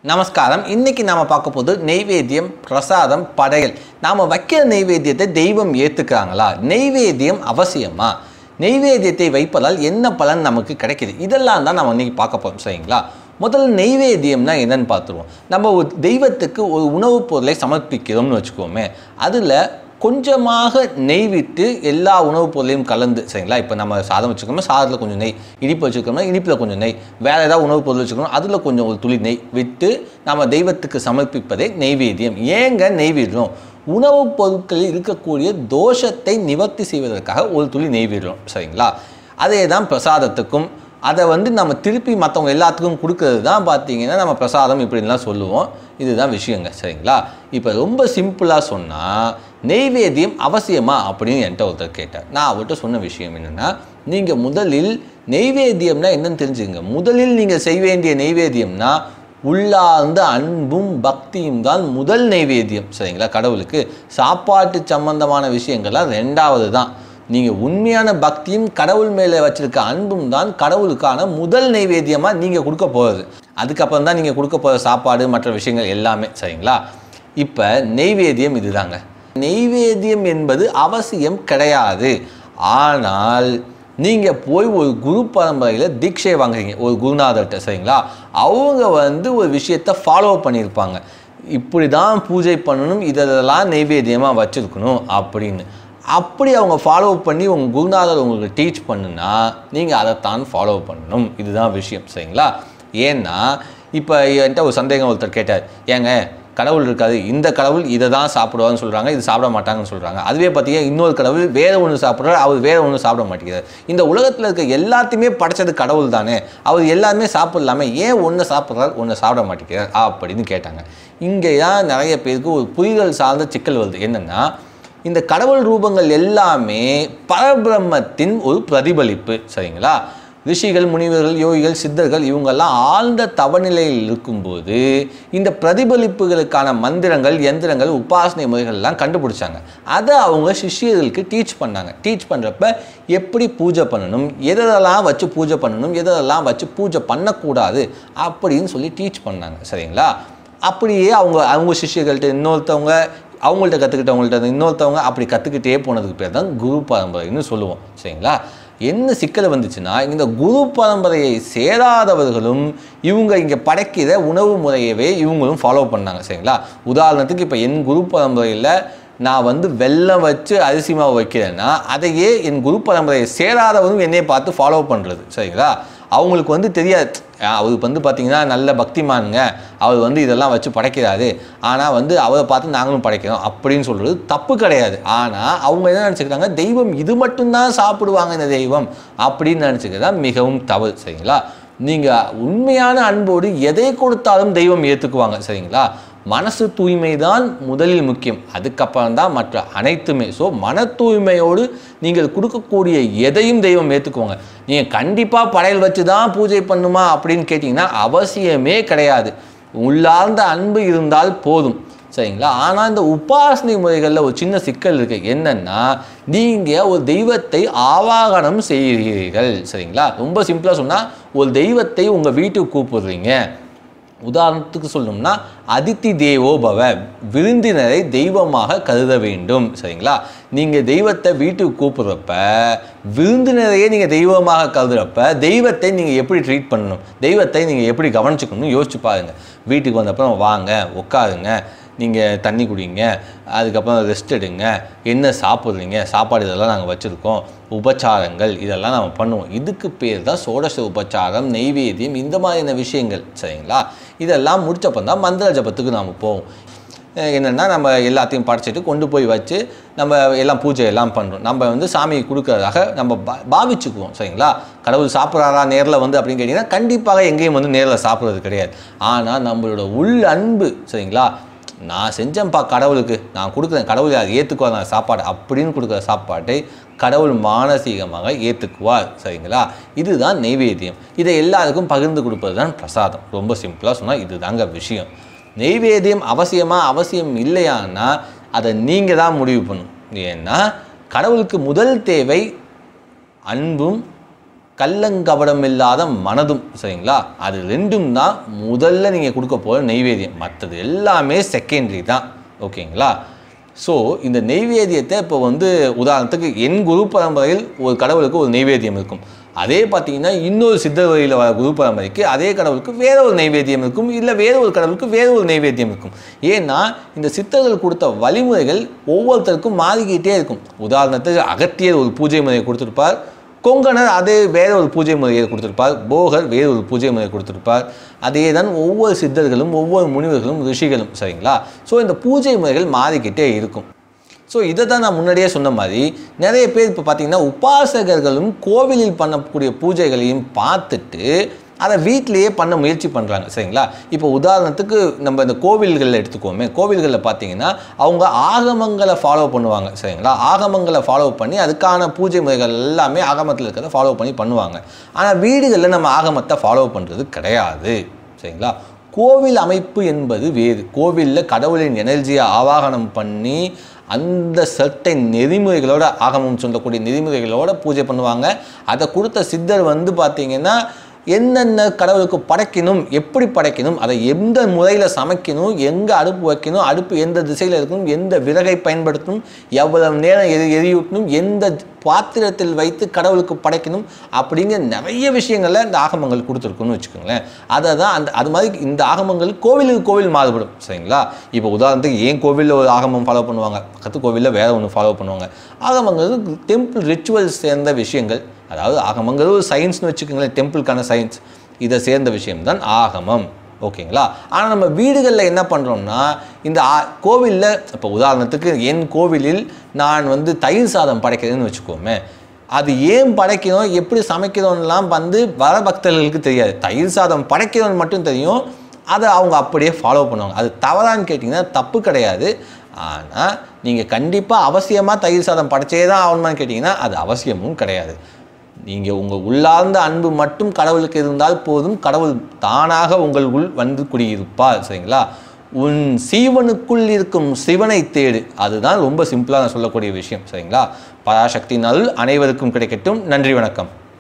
நமஸ்காரம். இன்னைக்கு நாம பார்க்க போது நெய்வேத்தியம், பிரசாதம், படையல். நாம வைக்கிற நெய்வேத்தியத்தை தெய்வம் ஏத்துக்கிறாங்களா? நெய்வேத்தியம் அவசியமா? நெய்வேத்தியத்தை வைப்பதால் என்ன பலன் நமக்கு கிடைக்குது? இதெல்லாம் தான் நம்ம இன்னைக்கு பார்க்க போறோம். சரிங்களா? முதல்ல நெய்வேத்தியம்னா என்னன்னு பார்த்துருவோம். நம்ம ஒரு தெய்வத்துக்கு ஒரு உணவுப் பொருளை சமர்ப்பிக்கிறோம்னு வச்சுக்கோமே, அதில் கொஞ்சமாக நெய் விட்டு எல்லா உணவுப் பொருளையும் கலந்து, சரிங்களா? இப்போ நம்ம சாதம் வச்சுக்கோமா, சாதத்தில் கொஞ்சம் நெய், இனிப்பு வச்சுக்கோமா, இனிப்பில் கொஞ்சம் நெய், வேறு ஏதாவது உணவுப் பொருள் வச்சுக்கணும், அதில் கொஞ்சம் ஒரு துளி நெய் விட்டு நம்ம தெய்வத்துக்கு சமர்ப்பிப்பதே நெய்வேத்தியம். ஏங்க நெய்வேத்தியம்? உணவுப் பொருட்களில் இருக்கக்கூடிய தோஷத்தை நிவர்த்தி செய்வதற்காக ஒரு துளி நெய்வேத்தியம், சரிங்களா? அதே தான் பிரசாதத்துக்கும். அதை நம்ம திருப்பி மற்றவங்க எல்லாத்துக்கும் கொடுக்கறது தான் பார்த்தீங்கன்னா நம்ம பிரசாதம் இப்படின்லாம் சொல்லுவோம். இதுதான் விஷயங்க, சரிங்களா? இப்போ ரொம்ப சிம்பிளாக சொன்னால் நெய்வேத்தியம் அவசியமா அப்படின்னு என்கிட்ட ஒருத்தர் கேட்டார். நான் அவர்கிட்ட சொன்ன விஷயம் என்னென்னா, நீங்கள் முதலில் நெய்வேத்தியம்னா என்னன்னு தெரிஞ்சுங்க. முதலில் நீங்கள் செய்ய வேண்டிய நெய்வேத்தியம்னா உள்ளார்ந்த அன்பும் பக்தியும் தான் முதல் நெய்வேத்தியம், சரிங்களா? கடவுளுக்கு சாப்பாட்டு சம்பந்தமான விஷயங்கள்லாம் ரெண்டாவது தான். நீங்கள் உண்மையான பக்தியும் கடவுள் மேலே வச்சுருக்க அன்பும் தான் கடவுளுக்கான முதல் நெய்வேத்தியமாக நீங்கள் கொடுக்க போகிறது. அதுக்கப்புறம் தான் நீங்கள் கொடுக்க போகிற சாப்பாடு மற்ற விஷயங்கள் எல்லாமே, சரிங்களா? இப்போ நெய்வேத்தியம் இதுதாங்க. நெய்வேத்தியம் என்பது அவசியம் கிடையாது. ஆனால் நீங்கள் போய் ஒரு குரு பரம்பரையில் தீட்சை வாங்குறீங்க, ஒரு குருநாதர்கிட்ட, சரிங்களா? அவங்க ஒரு விஷயத்தை ஃபாலோ பண்ணியிருப்பாங்க. இப்படி தான் பூஜை பண்ணணும், இதெல்லாம் நெய்வேத்தியமாக வச்சுருக்கணும் அப்படின்னு. அப்படி அவங்க ஃபாலோ பண்ணி உங்கள் குருநாதர் உங்களுக்கு டீச் பண்ணுனா நீங்கள் அதைத்தான் ஃபாலோ பண்ணணும். இதுதான் விஷயம், சரிங்களா? ஏன்னா இப்போ என்கிட்ட ஒரு சந்தேகம் ஒருத்தர் கேட்டார், ஏங்க கடவுள் இருக்காது, இந்த கடவுள் இதை தான் சாப்பிடுவான்னு சொல்கிறாங்க, இது சாப்பிட மாட்டாங்கன்னு சொல்கிறாங்க. அதுவே பார்த்தீங்கன்னா இன்னொரு கடவுள் வேறு ஒன்று சாப்பிட்றாரு, அவர் வேறு ஒன்று சாப்பிட மாட்டேங்கிறார். இந்த உலகத்தில் இருக்க எல்லாத்தையுமே படைச்சது கடவுள் தானே, அவர் எல்லாருமே சாப்பிடலாமல் ஏன் ஒன்று சாப்பிட்றாரு ஒன்று சாப்பிட மாட்டேங்கிறார் அப்படின்னு கேட்டாங்க. இங்கே தான் நிறைய பேருக்கு ஒரு புரிதல் சார்ந்த சிக்கல் வருது. என்னென்னா, இந்த கடவுள் ரூபங்கள் எல்லாமே பரபிரம்மத்தின் ஒரு பிரதிபலிப்பு, சரிங்களா? ரிஷிகள், முனிவர்கள், யோகிகள், சித்தர்கள் இவங்கெல்லாம் ஆழ்ந்த தவநிலையில் இருக்கும்போது இந்த பிரதிபலிப்புகளுக்கான மந்திரங்கள், எந்திரங்கள், உபாசனை முறைகள்லாம் கண்டுபிடிச்சாங்க. அதை அவங்க சிஷ்யர்களுக்கு டீச் பண்ணாங்க. டீச் பண்ணுறப்ப எப்படி பூஜை பண்ணணும், எதெல்லாம் வச்சு பூஜை பண்ணணும், எதெல்லாம் வச்சு பூஜை பண்ணக்கூடாது அப்படின்னு சொல்லி டீச் பண்ணாங்க, சரிங்களா? அப்படியே அவங்க சிஷ்யர்கள்ட்ட இன்னொருத்தவங்க, அவங்கள்ட்ட கற்றுக்கிட்டவங்கள்ட்ட இன்னொருத்தவங்க, அப்படி கற்றுக்கிட்டே போனதுக்கு பேர் தான் குரு பரம்பரைன்னு சொல்லுவோம், சரிங்களா? என்ன சிக்கல் வந்துச்சுன்னா, இந்த குரு பரம்பரையை சேராதவர்களும் இவங்க இங்கே படைக்கிற உணவு முறையவே இவங்களும் ஃபாலோ பண்ணாங்க, சரிங்களா? உதாரணத்துக்கு இப்போ என் குரு பரம்பரையில் நான் வெல்லம் வச்சு அரிசி மாவு வைக்கிறேன்னா அதையே என் குரு பரம்பரையை சேராதவரும் என்னையை பார்த்து ஃபாலோ பண்ணுறது, சரிங்களா? அவங்களுக்கு தெரியாது, அவருக்கு பார்த்தீங்கன்னா நல்ல பக்திமானுங்க, அவர் இதெல்லாம் வச்சு படைக்கிறாரு, ஆனால் அவரை பார்த்து நாங்களும் படைக்கிறோம் அப்படின்னு சொல்கிறது தப்பு கிடையாது. ஆனால் அவங்க என்ன நினச்சிக்கிறாங்க, தெய்வம் இது மட்டும்தான் சாப்பிடுவாங்க இந்த தெய்வம் அப்படின்னு நினச்சிக்கிறது தான் மிகவும் தவறு, சரிங்களா? நீங்கள் உண்மையான அன்போடு எதை கொடுத்தாலும் தெய்வம் ஏற்றுக்குவாங்க, சரிங்களா? மனசு தூய்மை தான் முதலில் முக்கியம், அதுக்கப்புறம் தான் மற்ற அனைத்துமே. ஸோ மன தூய்மையோடு நீங்கள் கொடுக்கக்கூடிய எதையும் தெய்வம் ஏற்றுக்குவாங்க. நீங்கள் கண்டிப்பாக படையல் வச்சு தான் பூஜை பண்ணுமா அப்படின்னு கேட்டிங்கன்னா அவசியமே கிடையாது. உள்ளார்ந்த அன்பு இருந்தால் போதும், சரிங்களா? ஆனால் இந்த உபாசனை முறைகளில் ஒரு சின்ன சிக்கல் இருக்குது. என்னென்னா, நீங்கள் ஒரு தெய்வத்தை ஆவாகனம் செய்கிறீர்கள், சரிங்களா? ரொம்ப சிம்பிளாக சொன்னால், ஒரு தெய்வத்தை உங்கள் வீட்டுக்கு கூப்பிடுறீங்க. உதாரணத்துக்கு சொல்லணும்னா, அதித்தி தேவோ பவ, விருந்தினரை தெய்வமாக கருத வேண்டும், சரிங்களா? நீங்கள் தெய்வத்தை வீட்டுக்கு கூப்பிட்றப்ப விருந்தினரையே நீங்கள் தெய்வமாக கருதுறப்ப தெய்வத்தை நீங்கள் எப்படி ட்ரீட் பண்ணணும், தெய்வத்தை நீங்கள் எப்படி கவனிச்சுக்கணும்னு யோசிச்சு பாருங்கள். வீட்டுக்கு வந்தப்பறம் வாங்க, உட்காருங்க, நீங்கள் தண்ணி குடிங்க, அதுக்கப்புறம் ரெஸ்ட் எடுங்க, என்ன சாப்பிட்றீங்க, சாப்பாடு இதெல்லாம் நாங்கள் வச்சுருக்கோம், உபச்சாரங்கள் இதெல்லாம் நம்ம பண்ணுவோம். இதுக்கு பேர் தான் சோடச உபச்சாரம், நெய்வேத்தியம், இந்த மாதிரியான விஷயங்கள், சரிங்களா? இதெல்லாம் முடிச்சப்போ தான் மந்திர ஜபத்துக்கு நாம் போவோம். என்னென்னா, நம்ம எல்லாத்தையும் படைச்சிட்டு கொண்டு போய் வச்சு நம்ம எல்லாம் பூஜை எல்லாம் பண்ணுறோம். நம்ம சாமிக்கு கொடுக்கறதாக நம்ம பாவிச்சுக்குவோம், சரிங்களா? கடவுள் சாப்பிட்றாரா நேரில் அப்படின்னு கேட்டிங்கன்னா கண்டிப்பாக எங்கேயும் நேரில் சாப்பிட்றது கிடையாது. ஆனால் நம்மளோட உள் அன்பு, சரிங்களா? நான் செஞ்சேன்ப்பா கடவுளுக்கு, நான் கொடுக்குறேன், கடவுள் அதை ஏற்றுக்குவார் நான் சாப்பாடு அப்படின்னு கொடுக்குற சாப்பாட்டை கடவுள் மானசீகமாக ஏற்றுக்குவார், சரிங்களா? இதுதான் நெய்வேத்தியம். இதை எல்லாருக்கும் பகிர்ந்து கொடுப்பது தான் பிரசாதம். ரொம்ப சிம்பிளாக சொன்னால் இது தாங்க விஷயம். நெய்வேத்தியம் அவசியமா அவசியம் இல்லையான்னா அதை நீங்கள் தான் முடிவு பண்ணணும். ஏன்னா கடவுளுக்கு முதல் தேவை அன்பும் கள்ளங்கபடம் இல்லாத மனதும், சரிங்களா? அது ரெண்டும் தான் முதல்ல நீங்கள் கொடுக்க போகிற நெய்வேத்தியம். மற்றது எல்லாமே செகண்டரி தான், ஓகேங்களா? ஸோ இந்த நெய்வேத்தியத்தை இப்போ வந்து உதாரணத்துக்கு என் குரு பரம்பரையில் ஒரு கடவுளுக்கு ஒரு நெய்வேத்தியம் இருக்கும். அதே பார்த்தீங்கன்னா இன்னொரு சித்தர் வழியில் வர குரு பரம்பரைக்கு அதே கடவுளுக்கு வேற ஒரு நெய்வேத்தியம் இருக்கும், இல்லை வேற ஒரு கடவுளுக்கு வேற ஒரு நெய்வேத்தியம் இருக்கும். ஏன்னா இந்த சித்தர்கள் கொடுத்த வழிமுறைகள் ஒவ்வொருத்தருக்கும் மாறிக்கிட்டே இருக்கும். உதாரணத்துக்கு அகத்தியர் ஒரு பூஜை முறையை கொடுத்துருப்பார், கொங்கணர் அதே வேற ஒரு பூஜை முறையை கொடுத்துருப்பார், போகர் வேறு ஒரு பூஜை முறையை கொடுத்துருப்பார். அதே தான் ஒவ்வொரு சித்தர்களும் ஒவ்வொரு முனிவர்களும் ரிஷிகளும், சரிங்களா? ஸோ இந்த பூஜை முறைகள் மாறிக்கிட்டே இருக்கும். ஸோ இதை தான் நான் முன்னாடியே சொன்ன மாதிரி நிறைய பேர் இப்போ பார்த்தீங்கன்னா உபாசகர்களும் கோவிலில் பண்ணக்கூடிய பூஜைகளையும் பார்த்துட்டு அதை வீட்டிலேயே பண்ண முயற்சி பண்ணுறாங்க, சரிங்களா? இப்போ உதாரணத்துக்கு நம்ம இந்த கோவில்களில் எடுத்துக்கோமே, கோவில்களில் பார்த்தீங்கன்னா அவங்க ஆகமங்களை ஃபாலோ பண்ணுவாங்க, சரிங்களா? ஆகமங்களை ஃபாலோ பண்ணி அதுக்கான பூஜை முறைகள் எல்லாமே ஆகமத்தில் இருக்கிறத ஃபாலோ பண்ணி பண்ணுவாங்க. ஆனால் வீடுகளில் நம்ம ஆகமத்தை ஃபாலோ பண்ணுறது கிடையாது, சரிங்களா? கோவில் அமைப்பு என்பது வேறு. கோவிலில் கடவுளின் எனர்ஜியை ஆவாகனம் பண்ணி அந்த சர்டைன் நெறிமுறைகளோட, ஆகமம் சொல்லக்கூடிய நெறிமுறைகளோட பூஜை பண்ணுவாங்க. அதை கொடுத்த சித்தர் வந்து பார்த்திங்கன்னா என்னென்ன கடவுளுக்கு படைக்கணும், எப்படி படைக்கணும், அதை எந்த முறையில் சமைக்கணும், எங்கே அடுப்பு வைக்கணும், அடுப்பு எந்த திசையில் இருக்கணும், எந்த விறகை பயன்படுத்தணும், எவ்வளவு நேரம் எரியூட்டணும், எந்த பாத்திரத்தில் வைத்து கடவுளுக்கு படைக்கணும் அப்படிங்கிற நிறைய விஷயங்களில் இந்த ஆகமங்கள் கொடுத்துருக்குன்னு வச்சுக்கோங்களேன். அதை தான் அது மாதிரி இந்த ஆகமங்கள் கோவிலுக்கு கோவில் மாறுபடும், சரிங்களா? இப்போ உதாரணத்துக்கு ஏன் கோவிலில் ஒரு ஆகமம் ஃபாலோ பண்ணுவாங்க, பக்கத்து கோவிலில் வேறு ஒன்று ஃபாலோ பண்ணுவாங்க. ஆகமங்கள் டெம்பிள் ரிச்சுவல்ஸ் சேர்ந்த விஷயங்கள். அதாவது ஆகமங்கள் ஒரு சயின்ஸ்னு வச்சுக்கோங்களேன், டெம்பிளுக்கான சயின்ஸ், இதை சேர்ந்த விஷயம்தான் ஆகமம், ஓகேங்களா? ஆனால் நம்ம வீடுகளில் என்ன பண்ணுறோம்னா இந்த கோவிலில் இப்போ உதாரணத்துக்கு என் கோவிலில் நான் வந்து தயிர் சாதம் படைக்கிறதுன்னு வச்சுக்கோமே, அது ஏன் படைக்கிறோம், எப்படி சமைக்கிறோம்லாம் வந்து வர பக்தர்களுக்கு தெரியாது. தயிர் சாதம் படைக்கிறோன்னு மட்டும் தெரியும், அதை அவங்க அப்படியே ஃபாலோ பண்ணுவாங்க. அது தவறான்னு கேட்டிங்கன்னா தப்பு கிடையாது. ஆனால் நீங்கள் கண்டிப்பாக அவசியமாக தயிர் சாதம் படைச்சே தான் ஆகணுமான்னு கேட்டிங்கன்னா அது அவசியமும் கிடையாது. நீங்கள் உங்கள் உள்ளார்ந்த அன்பு மட்டும் கடவுளுக்கு இருந்தால் போதும், கடவுள் தானாக உங்கள் உள் வந்து குடியிருப்பார், சரிங்களா? உன் சீவனுக்குள் இருக்கும் சிவனை தேடு, அதுதான் ரொம்ப சிம்பிளாக நான் சொல்லக்கூடிய விஷயம், சரிங்களா? பராசக்தியின் அருள் அனைவருக்கும் கிடைக்கட்டும். நன்றி, வணக்கம்.